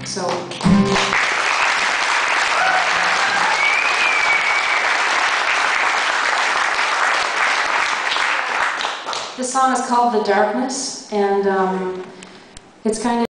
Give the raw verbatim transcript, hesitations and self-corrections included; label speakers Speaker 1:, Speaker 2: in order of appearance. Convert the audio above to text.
Speaker 1: So. This song is called The Darkness, and um, it's kind of